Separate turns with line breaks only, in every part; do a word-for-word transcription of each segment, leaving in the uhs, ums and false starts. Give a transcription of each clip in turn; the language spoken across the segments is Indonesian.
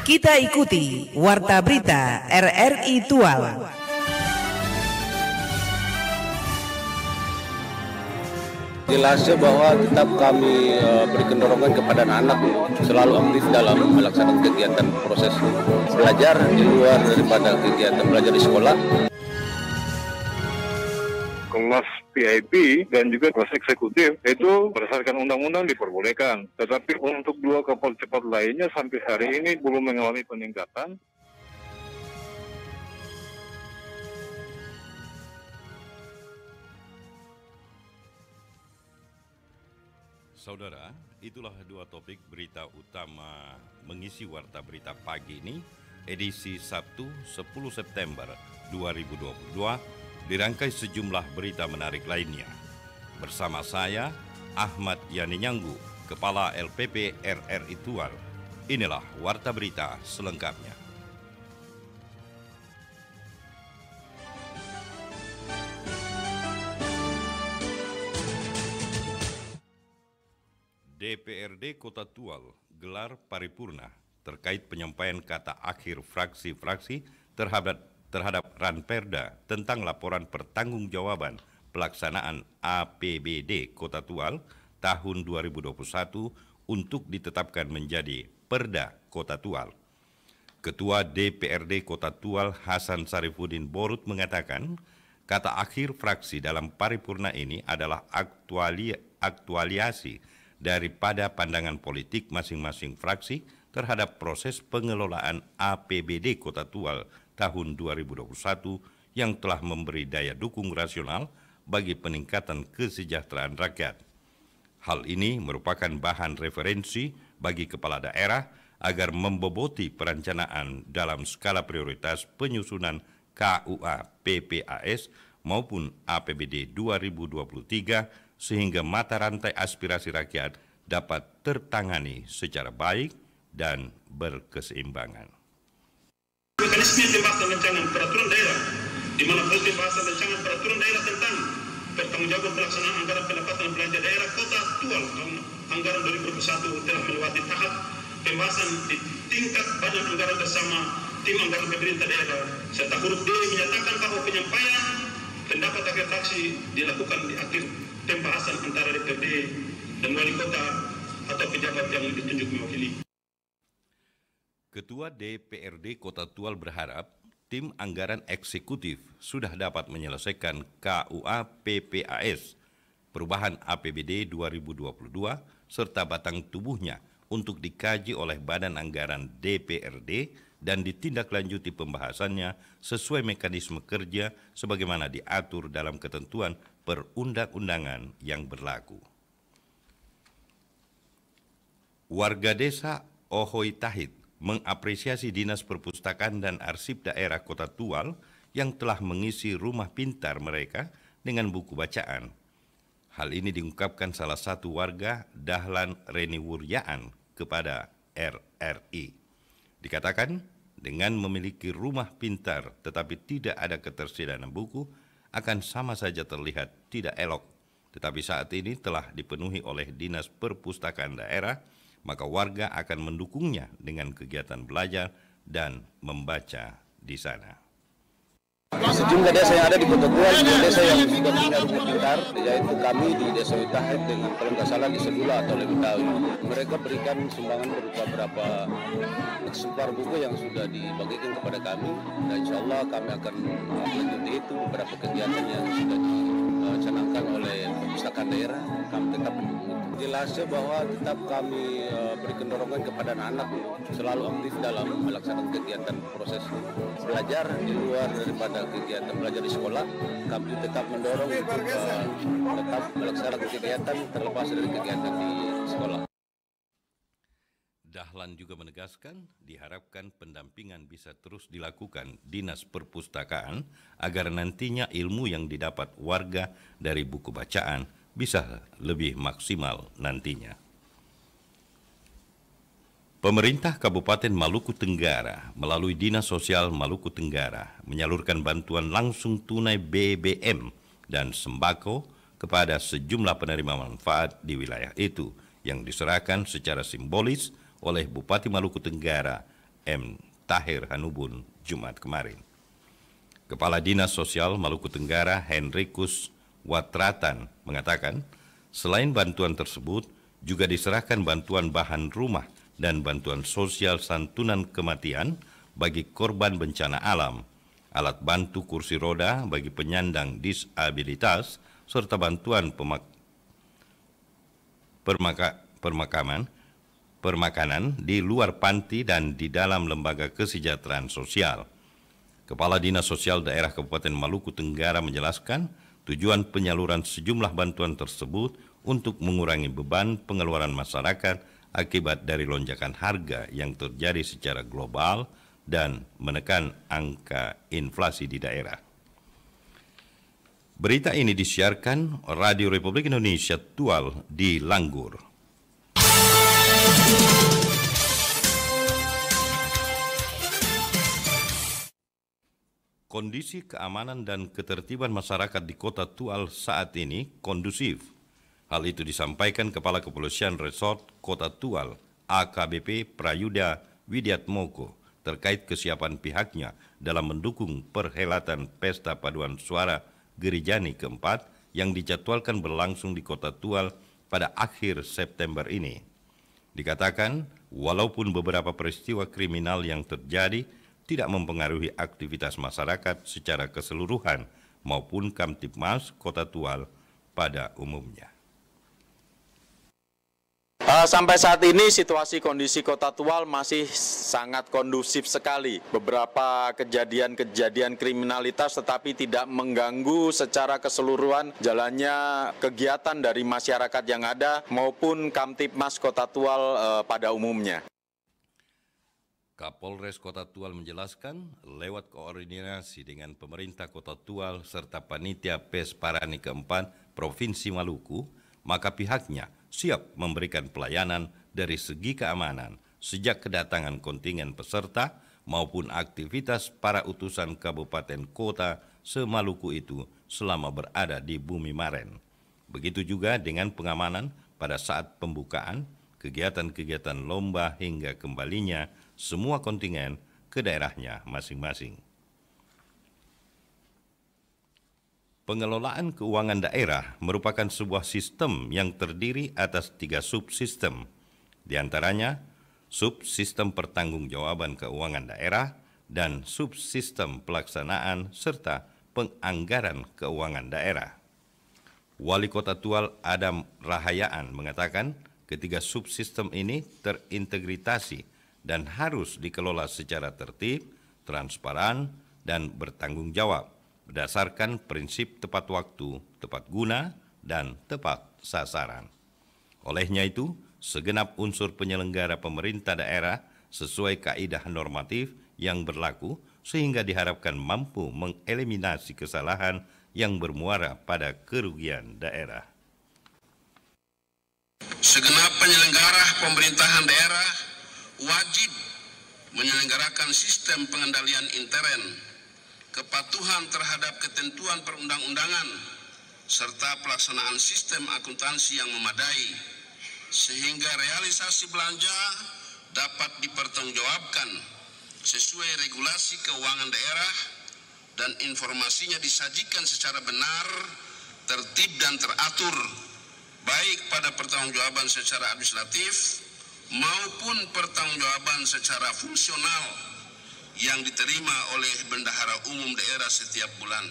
Kita ikuti Warta Berita R R I Tual.
Jelasnya bahwa tetap kami uh, berikan dorongan kepada anak-anak selalu aktif dalam melaksanakan kegiatan proses belajar di luar daripada kegiatan belajar di sekolah.
Kelas V I P dan juga kelas eksekutif itu berdasarkan undang-undang diperbolehkan. Tetapi untuk dua kapal cepat lainnya sampai hari ini belum mengalami peningkatan.
Saudara, itulah dua topik berita utama mengisi Warta Berita pagi ini, edisi Sabtu sepuluh September dua ribu dua puluh dua, dirangkai sejumlah berita menarik lainnya. Bersama saya, Ahmad Yani Nyanggu, Kepala L P P R R I Tual. Inilah Warta Berita selengkapnya. D P R D Kota Tual gelar paripurna terkait penyampaian kata akhir fraksi-fraksi terhadap terhadap Ranperda tentang laporan pertanggungjawaban pelaksanaan A P B D Kota Tual tahun dua ribu dua puluh satu untuk ditetapkan menjadi Perda Kota Tual. Ketua D P R D Kota Tual Hasan Sarifuddin Borut mengatakan kata akhir fraksi dalam paripurna ini adalah aktuali, aktualisasi daripada pandangan politik masing-masing fraksi terhadap proses pengelolaan A P B D Kota Tual tahun dua ribu dua puluh satu yang telah memberi daya dukung rasional bagi peningkatan kesejahteraan rakyat. Hal ini merupakan bahan referensi bagi kepala daerah agar memboboti perencanaan dalam skala prioritas penyusunan K U A P P A S maupun A P B D dua ribu dua puluh tiga sehingga mata rantai aspirasi rakyat dapat tertangani secara baik dan berkeseimbangan.
Mekanisme pembahasan rancangan peraturan daerah, di mana pembahasan rancangan peraturan daerah tentang pertanggungjawaban pelaksanaan anggaran pendapatan belanja daerah Kota Tual tahun anggaran dua ribu dua puluh satu telah melewati tahap pembahasan di tingkat badan anggaran bersama tim anggaran pemerintah daerah, serta huruf D menyatakan bahwa penyampaian pendapat akhir fraksi dilakukan di akhir pembahasan antara D P R D dan wali kota atau pejabat yang ditunjuk mewakili.
Ketua D P R D Kota Tual berharap tim anggaran eksekutif sudah dapat menyelesaikan K U A P P A S, perubahan A P B D dua ribu dua puluh dua, serta batang tubuhnya untuk dikaji oleh Badan Anggaran D P R D dan ditindaklanjuti pembahasannya sesuai mekanisme kerja sebagaimana diatur dalam ketentuan perundang-undangan yang berlaku. Warga desa Ohoi Tahit mengapresiasi Dinas Perpustakaan dan Arsip Daerah Kota Tual yang telah mengisi rumah pintar mereka dengan buku bacaan. Hal ini diungkapkan salah satu warga Dahlan Reni Wuryaan kepada R R I. Dikatakan, dengan memiliki rumah pintar tetapi tidak ada ketersediaan buku, akan sama saja terlihat tidak elok. Tetapi saat ini telah dipenuhi oleh Dinas Perpustakaan Daerah, maka warga akan mendukungnya dengan kegiatan belajar dan membaca di sana.
Sejumlah desa yang ada di Kota Tual, desa yang sudah punya rumah pintar, yaitu kami di Desa Witahit dengan kalau nggak salah di Sedula atau Lewitawi. Mereka berikan sumbangan berupa beberapa eksemplar buku yang sudah dibagikan kepada kami, dan insya Allah kami akan melanjutkan itu beberapa kegiatan yang sudah dicanangkan oleh perpustakaan daerah. Kami tetap mendukung itu. Jelasnya bahwa tetap kami uh, berikan dorongan kepada anak-anak selalu aktif dalam melaksanakan kegiatan proses belajar di luar daripada kegiatan belajar di sekolah. Kami tetap mendorong untuk uh, tetap melaksanakan kegiatan terlepas dari kegiatan di sekolah.
Dahlan juga menegaskan diharapkan pendampingan bisa terus dilakukan Dinas Perpustakaan agar nantinya ilmu yang didapat warga dari buku bacaan bisa lebih maksimal nantinya. Pemerintah Kabupaten Maluku Tenggara melalui Dinas Sosial Maluku Tenggara menyalurkan bantuan langsung tunai B B M dan sembako kepada sejumlah penerima manfaat di wilayah itu yang diserahkan secara simbolis oleh Bupati Maluku Tenggara M. Tahir Hanubun Jumat kemarin. Kepala Dinas Sosial Maluku Tenggara Henrikus Watratan mengatakan, selain bantuan tersebut, juga diserahkan bantuan bahan rumah dan bantuan sosial santunan kematian bagi korban bencana alam, alat bantu kursi roda bagi penyandang disabilitas, serta bantuan pemak permaka permakaman, permakanan di luar panti dan di dalam lembaga kesejahteraan sosial. Kepala Dinas Sosial Daerah Kabupaten Maluku Tenggara menjelaskan tujuan penyaluran sejumlah bantuan tersebut untuk mengurangi beban pengeluaran masyarakat akibat dari lonjakan harga yang terjadi secara global dan menekan angka inflasi di daerah. Berita ini disiarkan Radio Republik Indonesia Tual di Langgur. Kondisi keamanan dan ketertiban masyarakat di Kota Tual saat ini kondusif. Hal itu disampaikan Kepala Kepolisian Resort Kota Tual, A K B P Prayuda Widiatmoko, terkait kesiapan pihaknya dalam mendukung perhelatan Pesta Paduan Suara Gerijani keempat yang dijadwalkan berlangsung di Kota Tual pada akhir September ini. Dikatakan, walaupun beberapa peristiwa kriminal yang terjadi tidak mempengaruhi aktivitas masyarakat secara keseluruhan maupun Kamtibmas Kota Tual pada umumnya.
Uh, sampai saat ini situasi kondisi Kota Tual masih sangat kondusif sekali. Beberapa kejadian-kejadian kriminalitas tetapi tidak mengganggu secara keseluruhan jalannya kegiatan dari masyarakat yang ada maupun Kamtibmas Kota Tual uh, pada umumnya.
Kapolres Kota Tual menjelaskan, lewat koordinasi dengan pemerintah Kota Tual serta panitia Pes Parani keempat Provinsi Maluku, maka pihaknya siap memberikan pelayanan dari segi keamanan sejak kedatangan kontingen peserta maupun aktivitas para utusan kabupaten kota se-Maluku itu selama berada di Bumi Maren. Begitu juga dengan pengamanan pada saat pembukaan, kegiatan-kegiatan lomba hingga kembalinya semua kontingen ke daerahnya masing-masing. Pengelolaan keuangan daerah merupakan sebuah sistem yang terdiri atas tiga subsistem, di antaranya subsistem pertanggungjawaban keuangan daerah dan subsistem pelaksanaan serta penganggaran keuangan daerah. Wali Kota Tual Adam Rahayaan mengatakan ketiga subsistem ini terintegrasi dan harus dikelola secara tertib, transparan, dan bertanggung jawab berdasarkan prinsip tepat waktu, tepat guna, dan tepat sasaran. Olehnya itu, segenap unsur penyelenggara pemerintah daerah sesuai kaidah normatif yang berlaku sehingga diharapkan mampu mengeliminasi kesalahan yang bermuara pada kerugian daerah.
Segenap penyelenggara pemerintahan daerah wajib menyelenggarakan sistem pengendalian intern, kepatuhan terhadap ketentuan perundang-undangan, serta pelaksanaan sistem akuntansi yang memadai, sehingga realisasi belanja dapat dipertanggungjawabkan sesuai regulasi keuangan daerah dan informasinya disajikan secara benar, tertib dan teratur, baik pada pertanggungjawaban secara administratif maupun pertanggungjawaban secara fungsional yang diterima oleh Bendahara Umum Daerah setiap bulan.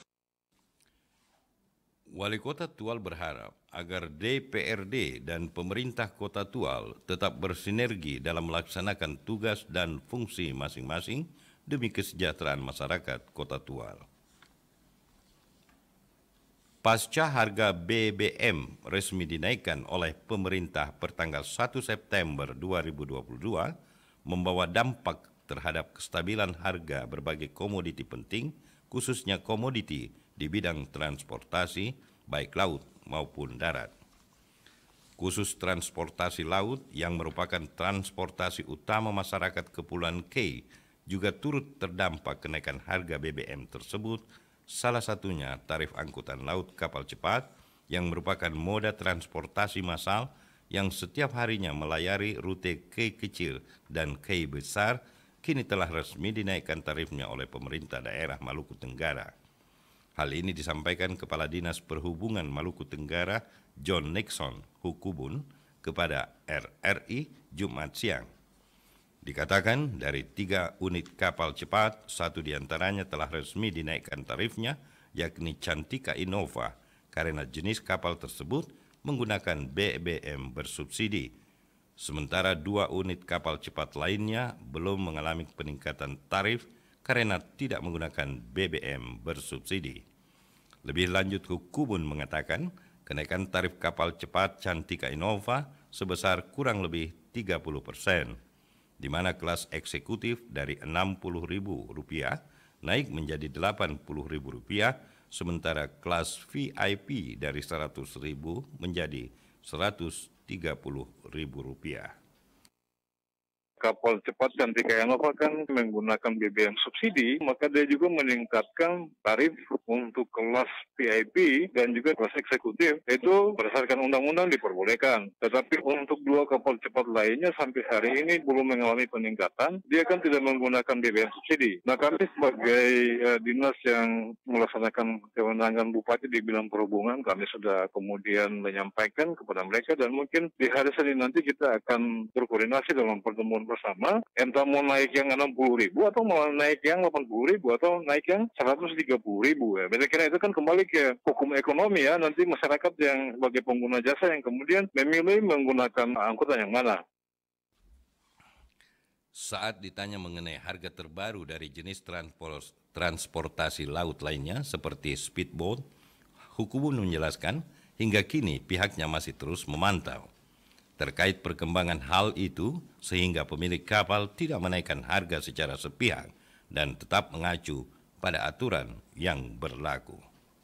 Wali Kota Tual berharap agar D P R D dan pemerintah Kota Tual tetap bersinergi dalam melaksanakan tugas dan fungsi masing-masing demi kesejahteraan masyarakat Kota Tual. Pasca harga B B M resmi dinaikkan oleh pemerintah pertanggal satu September dua ribu dua puluh dua, membawa dampak terhadap kestabilan harga berbagai komoditi penting, khususnya komoditi di bidang transportasi, baik laut maupun darat. Khusus transportasi laut yang merupakan transportasi utama masyarakat Kepulauan K juga turut terdampak kenaikan harga B B M tersebut. Salah satunya tarif angkutan laut kapal cepat yang merupakan moda transportasi massal yang setiap harinya melayari rute K kecil dan K besar kini telah resmi dinaikkan tarifnya oleh pemerintah daerah Maluku Tenggara. Hal ini disampaikan Kepala Dinas Perhubungan Maluku Tenggara John Nixon Hukubun kepada R R I Jumat siang. Dikatakan dari tiga unit kapal cepat, satu diantaranya telah resmi dinaikkan tarifnya, yakni Cantika Innova, karena jenis kapal tersebut menggunakan B B M bersubsidi. Sementara dua unit kapal cepat lainnya belum mengalami peningkatan tarif karena tidak menggunakan B B M bersubsidi. Lebih lanjut, Hukubun mengatakan kenaikan tarif kapal cepat Cantika Innova sebesar kurang lebih tiga puluh persen, di mana kelas eksekutif dari enam puluh ribu rupiah naik menjadi delapan puluh ribu rupiah, sementara kelas V I P dari seratus ribu menjadi seratus tiga puluh ribu rupiah.
Kapal cepat Cantika Innova kan menggunakan B B M subsidi, maka dia juga meningkatkan tarif untuk kelas V I P dan juga kelas eksekutif. Itu berdasarkan undang-undang diperbolehkan. Tetapi untuk dua kapal cepat lainnya sampai hari ini belum mengalami peningkatan. Dia kan tidak menggunakan B B M subsidi. Nah, kami sebagai uh, dinas yang melaksanakan kewenangan Bupati di bidang perhubungan, kami sudah kemudian menyampaikan kepada mereka, dan mungkin di hari Senin nanti kita akan berkoordinasi dalam pertemuan bersama, entah mau naik yang enam puluh ribu atau mau naik yang delapan puluh ribu atau naik yang seratus tiga puluh ribu ya. Kira-kira itu kan kembali ke hukum ekonomi ya, nanti masyarakat yang sebagai pengguna jasa yang kemudian memilih menggunakan angkutan yang mana.
Saat ditanya mengenai harga terbaru dari jenis transportasi laut lainnya seperti speedboat, Hukubun menjelaskan hingga kini pihaknya masih terus memantau terkait perkembangan hal itu, sehingga pemilik kapal tidak menaikkan harga secara sepihak dan tetap mengacu pada aturan yang berlaku.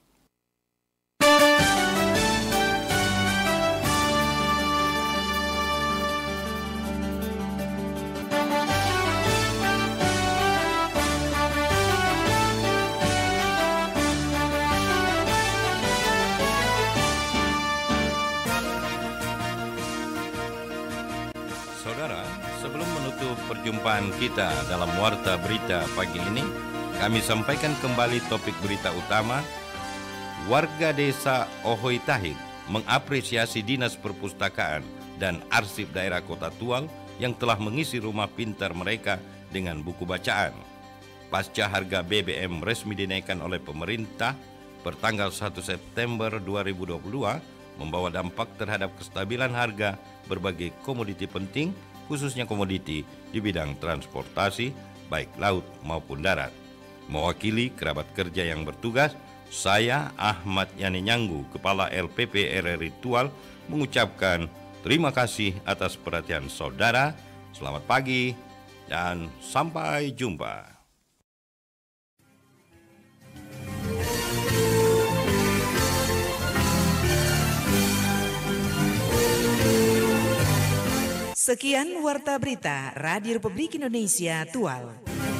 Saudara, sebelum menutup perjumpaan kita dalam Warta Berita pagi ini, kami sampaikan kembali topik berita utama. Warga desa Ohoi Tahit mengapresiasi Dinas Perpustakaan dan Arsip Daerah Kota Tual yang telah mengisi rumah pintar mereka dengan buku bacaan. Pasca harga B B M resmi dinaikkan oleh pemerintah pertanggal satu September dua ribu dua puluh dua, membawa dampak terhadap kestabilan harga berbagai komoditi penting, khususnya komoditi di bidang transportasi, baik laut maupun darat. Mewakili kerabat kerja yang bertugas, saya Ahmad Yani Nyanggu, Kepala L P P R R I Tual, mengucapkan terima kasih atas perhatian saudara. Selamat pagi dan sampai jumpa.
Sekian Warta Berita Radio Republik Indonesia Tual.